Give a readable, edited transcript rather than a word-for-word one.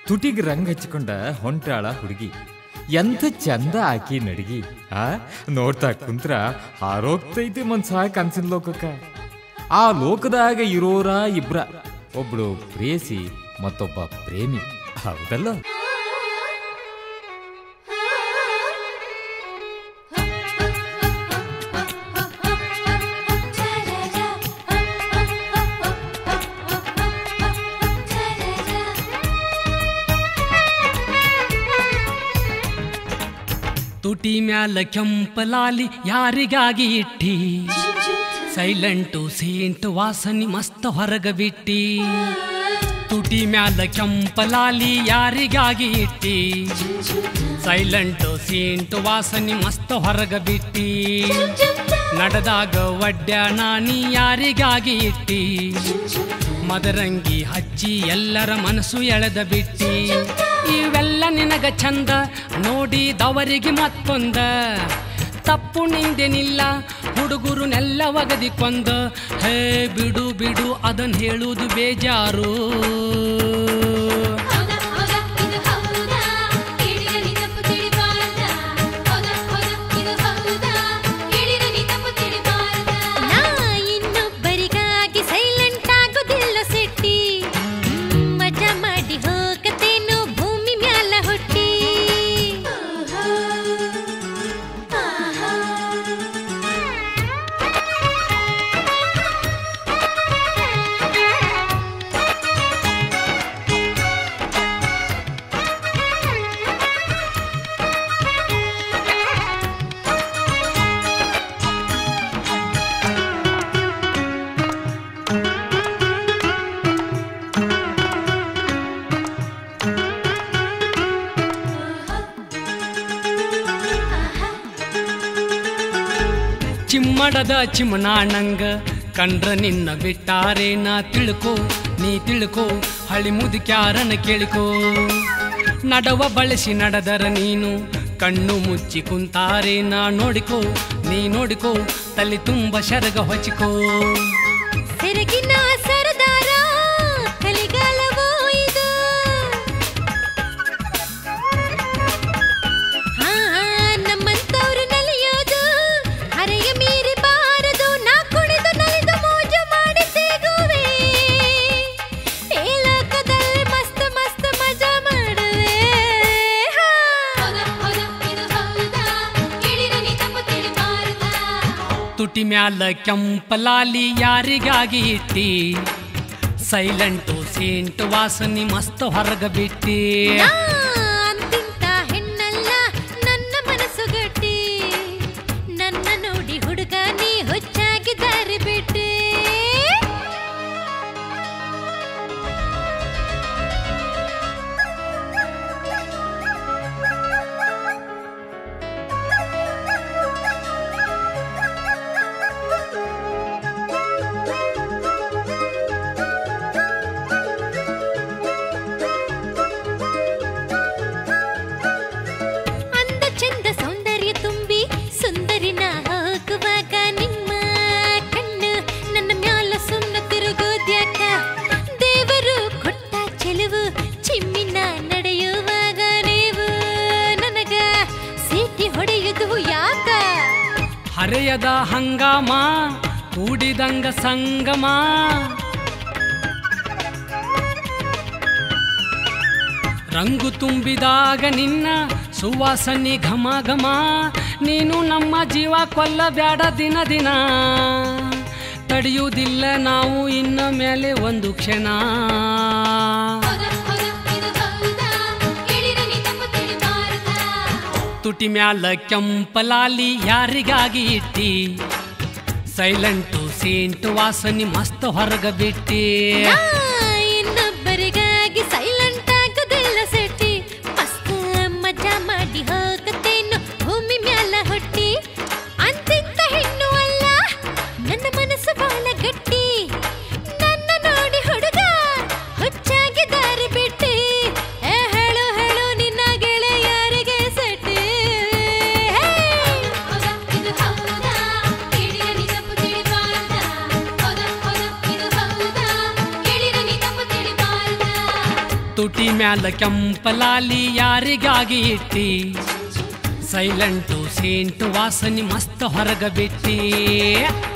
ತುಟಿಗೆ ರಂಗ್ ಹಚ್ಚಿಕೊಂಡ ಹೊಂಟಾಳ ಹುಡುಗಿ. ಎಂಥ ಚಂದ ಆಕಿ ನಡಿಗಿ. ನೋಡ್ತಾ ಕುಂತ್ರ ಹಾರೋಗ್ತೈತಿ ಮನ್ಸ ಕನ್ಸಿನ ಲೋಕಕ್ಕ. ಆ ಲೋಕದಾಗ ಇರೋರ ಇಬ್ರ, ಒಬ್ಳು ಪ್ರೇಯಸಿ ಮತ್ತೊಬ್ಬ ಪ್ರೇಮಿ. ಹೌದಲ್ಲ? ತುಟಿ ಮ್ಯಾಲ ಕೆಂಪಲಾಲಿ ಯಾರಿಗಾಗಿ ಇಟ್ಟಿ, ಸೈಲೆಂಟು ಸೇಂಟ್ ವಾಸನಿ ಮಸ್ತ್ ಹೊರಗ ಬಿಟ್ಟಿ. ತುಟಿ ಮ್ಯಾಲ ಕೆಂಪಲಾಲಿ ಯಾರಿಗಾಗಿ ಇಟ್ಟಿ, ಸೈಲೆಂಟು ಸೇಂಟ್ ವಾಸನಿ ಮಸ್ತ್ ಹೊರಗ ಬಿಟ್ಟಿ. ನಡೆದಾಗ ಒಡ್ಯಾಣ ನೀ ಯಾರಿಗಾಗಿ ಇಟ್ಟಿ, ಮದರಂಗಿ ಹಚ್ಚಿ ಎಲ್ಲರ ಮನಸ್ಸು ಎಳೆದ ಬಿಟ್ಟಿ. ಇವೆಲ್ಲ ನಿನಗ ಚಂದ ನೋಡಿದವರಿಗೆ ಮತ್ತೊಂದ, ತಪ್ಪು ನಿಂದೇನಿಲ್ಲ ಹುಡುಗರು ನೆಲ್ಲ ಒಗದಿ ಕೊಂದ. ಹೇ ಬಿಡು ಬಿಡು ಅದನ್ ಹೇಳುವುದು ಬೇಜಾರು. ಚಿಮ್ಮಡದ ಚಿಮನಾಣಂಗ ಕಂಡ್ರ ನಿನ್ನ ಬಿಟ್ಟಾರೆ ನಾ ತಿಳ್ಕೋ, ನೀ ತಿಳ್ಕೋ ಹಳಿ ಮುದುಕ್ಯಾರನ ಕೇಳಿಕೋ. ನಡವ ಬಳಸಿ ನಡೆದರ ನೀನು ಕಣ್ಣು ಮುಚ್ಚಿ ಕುಂತಾರೆ ನಾ ನೋಡಿಕೋ, ನೀ ನೋಡಿಕೋ ತಲೆ ತುಂಬ ಶರಗ ಹೊಚ್ಕೋ. ಸೆರಗಿನ ಸರದಾರ ಕಲಿಗಾಲವೋ ಇದು, ನಮ್ಮಂತವ್ರು ನಲಿಯೋದು ಹರೆಯ ಮೀರಿ ಬಾರದು. ನಾ ಕುಣಿದು ನಲಿದು ಮೋಜು ಮಾಡಿ ಸಿಗುವೆ, ಈ ಲೋಕದಲ್ಲಿ ಮಸ್ತ್ ಮಸ್ತ್ ಮಜಾ ಮಾಡುವೆ. ತುಟಿ ಮ್ಯಾಲ ಕೆಂಪಲಾಲಿ ಯಾರಿಗಾಗಿ ಇಟ್ಟಿ, ಸೈಲೆಂಟು ಸೇಂಟ್ ವಾಸನಿ ಮಸ್ತ್ ಹೊರಗ ಬಿಟ್ಟಿ. ಅಂತಿಂತ ಹೆಣ್ಣಲ್ಲ ನನ್ನ ಮನಸ್ಸು ಗಟ್ಟಿ, ನನ್ನ ನೋಡಿ ಹುಡುಗ ನೀ ಹುಚ್ಚಾಗಿ ದಾರಿ ಬಿಟ್ಟಿ. ಅಂದ ಚಂದ ಸೌಂದರ್ಯ ತುಂಬಿ ಸುಂದರಿನ ಹೋಗುವಾಗ ನಿಮ್ಮ ಕಣ್ಣು ನನ್ನ ಮ್ಯಾಲ ಸುಮ್ಮನೆ ತಿರುಗೋದ್ಯಾಕ. ದೇವರು ಕೊಟ್ಟ ಚೆಲುವು ಚಿಮ್ಮಿನ ನಡೆಯುವಾಗ ನೀವು ನನಗ ಸೀಟಿ ಹೊಡೆಯುವುದು ಯಾಕ? ಹರೆಯದ ಹಂಗಾಮ ಕೂಡಿದಂಗ ಸಂಗಮ, ರಂಗು ತುಂಬಿದಾಗ ನಿನ್ನ ಸುವಾಸನೆ ಘಮ ಘಮ. ನೀನು ನಮ್ಮ ಜೀವ ಕೊಲ್ಲಬ್ಯಾಡ ದಿನ ದಿನ, ತಡೆಯುವುದಿಲ್ಲ ನಾವು ಇನ್ನ ಮೇಲೆ ಒಂದು ಕ್ಷಣ. ತುಟಿ ಮ್ಯಾಲ ಕೆಂಪಲಾಲಿ ಯಾರಿಗಾಗಿ ಇಟ್ಟಿ, ಸೈಲೆಂಟು ಸೇಂಟ್ ವಾಸನಿ ಮಸ್ತ್ ಹೊರಗ ಬಿಟ್ಟಿ. ಇನ್ನೊಬ್ಬರಿಗಾಗಿ ಸೈಲೆಂಟ್ ಆಗೋದಿಲ್ಲ ಸೆಟ್ಟಿ, ಮಸ್ತ್ ಮಜಾ ಮಾಡಿ ಹೋಗತೇನು ಭೂಮಿ ಮ್ಯಾಲ ಹುಟ್ಟಿ. ಅಂತಿಂತ ಹೆಣ್ಣು ಅಲ್ಲ ನನ್ನ ಮನಸ್ಸು ಬಾಳ ಗಟ್ಟಿ, ನನ್ನ ನೋಡಿ ಹುಡುಗ ಹುಚ್ಚಾಗಿ ದಾರಿ ಬಿಟ್ಟಿ. ಹೇಳು ಹೇಳು ನಿನ್ನ ಗೆಳೆಯರಿಗೆ ಸೆಟ್ಟಿ. ತುಟಿ ಮ್ಯಾಲ ಕೆಂಪಲಾಲಿ ಯಾರಿಗಾಗಿ ಇಟ್ಟಿ ಸೈಲೆಂಟು ಸೇಂಟು ವಾಸನಿ ಮಸ್ತ್ ಹೊರಗ ಬಿಟ್ಟಿ